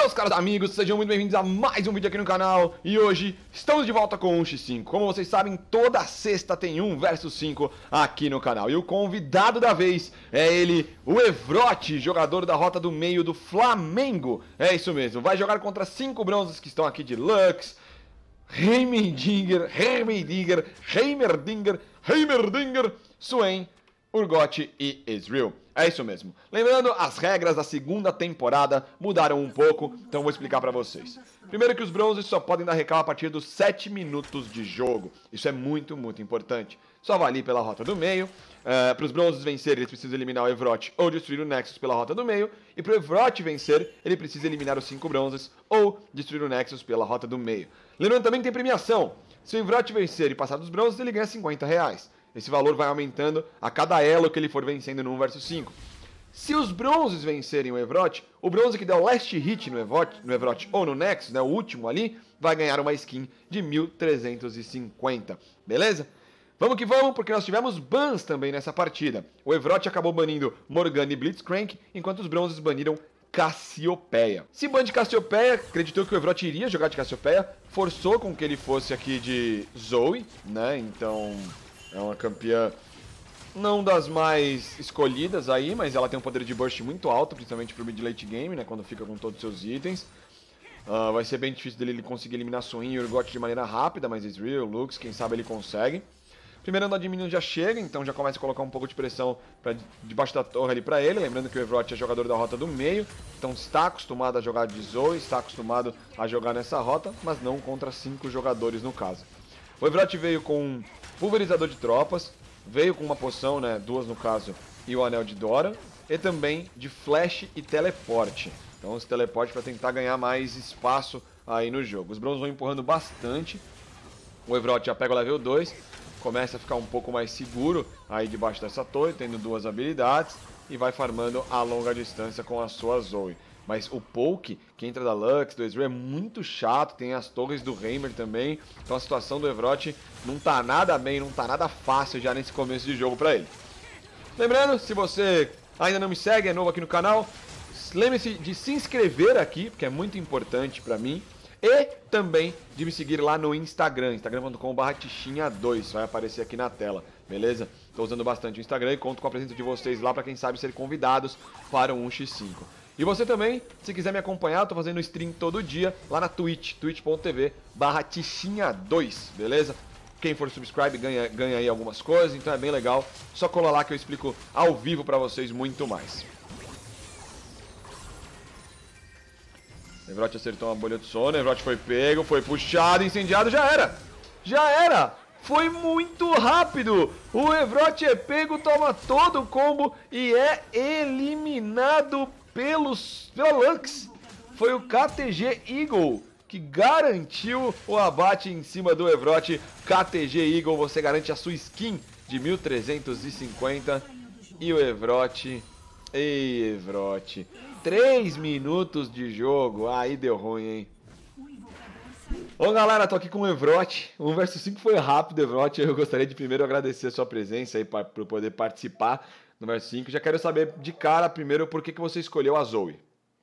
Meus caros amigos, sejam muito bem-vindos a mais um vídeo aqui no canal. E hoje estamos de volta com 1x5. Como vocês sabem, toda sexta tem 1 versus 5 aqui no canal. E o convidado da vez é ele, o Evrote, jogador da rota do meio do Flamengo. É isso mesmo, vai jogar contra 5 bronzes que estão aqui de Lux, Heimerdinger, Swain, Urgot e Ezreal. É isso mesmo. Lembrando, as regras da segunda temporada mudaram um pouco, então vou explicar pra vocês. Primeiro que os bronzes só podem dar recal a partir dos 7 minutos de jogo. Isso é muito, muito importante. Só vale pela rota do meio. Para os bronzes vencerem, eles precisam eliminar o Evrote ou destruir o Nexus pela rota do meio. E para o Evrote vencer, ele precisa eliminar os 5 bronzes ou destruir o Nexus pela rota do meio. Lembrando também que tem premiação. Se o Evrote vencer e passar dos bronzes, ele ganha R$50. Esse valor vai aumentando a cada elo que ele for vencendo no 1 vs 5. Se os bronzes vencerem o Evrote, o bronze que der o last hit no Evrote ou no Nexus, né, o último ali, vai ganhar uma skin de 1.350, beleza? Vamos que vamos, porque nós tivemos bans também nessa partida. O Evrote acabou banindo Morgana e Blitzcrank, enquanto os bronzes baniram Cassiopeia. Se ban de Cassiopeia, acreditou que o Evrote iria jogar de Cassiopeia, forçou com que ele fosse aqui de Zoe, né, então é uma campeã não das mais escolhidas aí, mas ela tem um poder de burst muito alto, principalmente pro mid late game, né, quando fica com todos os seus itens. Vai ser bem difícil dele conseguir eliminar Swain e Urgot de maneira rápida, mas Ezreal, Lux, quem sabe ele consegue. Primeiro andar de minions já chega, então já começa a colocar um pouco de pressão debaixo da torre ali pra ele. Lembrando que o Evrote é jogador da rota do meio, então está acostumado a jogar de Zoe, está acostumado a jogar nessa rota, mas não contra 5 jogadores no caso. O Evrote veio com um pulverizador de tropas, veio com uma poção, né, 2 no caso, e o anel de Dora, e também de flash e teleporte. Então esse teleporte para tentar ganhar mais espaço aí no jogo. Os bronzes vão empurrando bastante, o Evrote já pega o level 2, começa a ficar um pouco mais seguro aí debaixo dessa torre, tendo 2 habilidades, e vai farmando a longa distância com a sua Zoe. Mas o poke, que entra da Lux, do Ezreal, é muito chato, tem as torres do Heimer também, então a situação do Evrote não tá nada bem, não tá nada fácil já nesse começo de jogo pra ele. Lembrando, se você ainda não me segue, é novo aqui no canal, lembre-se de se inscrever aqui, porque é muito importante pra mim, e também de me seguir lá no Instagram, instagram.com/tichinha2, vai aparecer aqui na tela, beleza? Tô usando bastante o Instagram e conto com a presença de vocês lá pra quem sabe ser convidados para o 1x5. E você também, se quiser me acompanhar, eu tô fazendo stream todo dia lá na Twitch, twitch.tv/tichinha2, beleza? Quem for subscribe ganha aí algumas coisas, então é bem legal. Só cola lá que eu explico ao vivo pra vocês muito mais. Evrote acertou uma bolha de sono, Evrote foi pego, foi puxado, incendiado, já era! Já era! Foi muito rápido! O Evrote é pego, toma todo o combo e é eliminado pela Lux. Foi o KTG Eagle que garantiu o abate em cima do Evrote. KTG Eagle, você garante a sua skin de 1.350 e o Evrote... Ei, Evrote, 3 minutos de jogo, aí deu ruim, hein? Bom, galera, tô aqui com o Evrote. 1 vs 5 foi rápido, Evrote. Eu gostaria de primeiro agradecer a sua presença aí por poder participar no vs 5. Já quero saber de cara primeiro por que você escolheu a Zoe.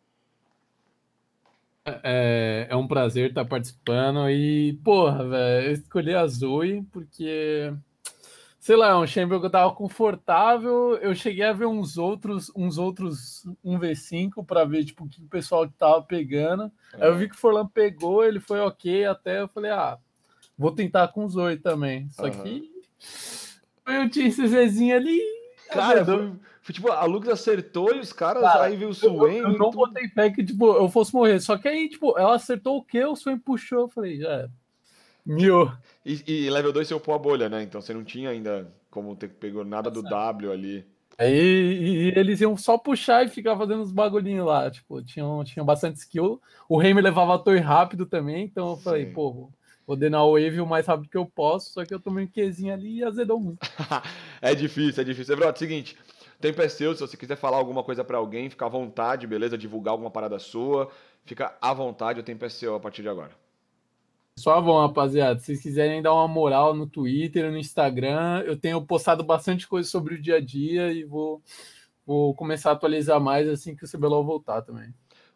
É um prazer estar participando e, porra, velho, eu escolhi a Zoe porque, sei lá, é um champion que eu tava confortável. Eu cheguei a ver uns outros 1v5 pra ver, tipo, o que o pessoal tava pegando. Aí eu vi que o Forlan pegou, ele foi ok, até eu falei, vou tentar com o Zoe também. Só que eu tinha esse Zezinho ali. Cara, foi tipo, a Lux acertou e os caras, aí veio o Swain. Eu não botei fé que, tipo, eu fosse morrer. Só que aí, tipo, ela acertou o quê? O Swain puxou. Eu falei, já era. Miou. E level 2 você upou a bolha, né? Então você não tinha ainda como ter pegou nada do W ali. Aí eles iam só puxar e ficar fazendo os bagulhinhos lá. Tipo, tinham bastante skill. O Heimer levava a torre rápido também. Então eu falei, pô, vou denar o wave o mais rápido que eu posso. Só que eu tomei um Qzinho ali e azedou muito. É difícil. Evrote, seguinte. O tempo é seu, se você quiser falar alguma coisa pra alguém, fica à vontade, beleza? Divulgar alguma parada sua, fica à vontade, o tempo é seu a partir de agora. Só bom, rapaziada. Se vocês quiserem dar uma moral no Twitter, no Instagram, eu tenho postado bastante coisa sobre o dia a dia e vou começar a atualizar mais assim que o CBLOL voltar também.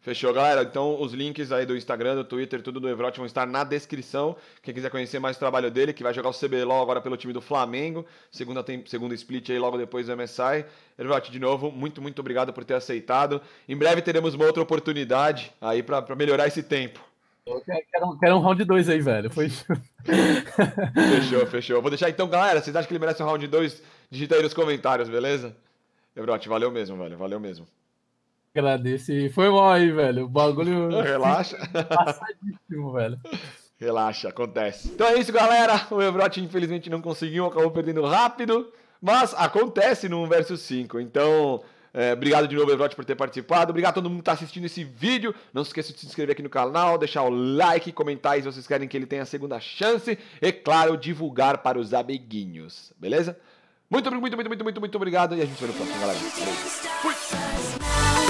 Fechou, galera. Então, os links aí do Instagram, do Twitter, tudo do Evrote vão estar na descrição. Quem quiser conhecer mais o trabalho dele, que vai jogar o CBLOL agora pelo time do Flamengo. Segunda split aí, logo depois do MSI. Evrote, de novo, muito, muito obrigado por ter aceitado. Em breve teremos uma outra oportunidade aí pra melhorar esse tempo. Eu quero um round 2 aí, velho. Foi. Fechou. Vou deixar então, galera. Vocês acham que ele merece um round 2? Digita aí nos comentários, beleza? Evrote, valeu mesmo, velho. Valeu mesmo. Agradeço. E foi mal aí, velho. O bagulho. Relaxa. Passadíssimo, velho. Relaxa, acontece. Então é isso, galera. O Evrote infelizmente não conseguiu, acabou perdendo rápido. Mas acontece no 1 versus 5. Então, obrigado de novo, Evrote, por ter participado. Obrigado a todo mundo que está assistindo esse vídeo. Não se esqueça de se inscrever aqui no canal, deixar o like, comentar aí se vocês querem que ele tenha a segunda chance. E, claro, divulgar para os amiguinhos. Beleza? Muito obrigado. E a gente se vê no próximo, galera. Valeu. Fui!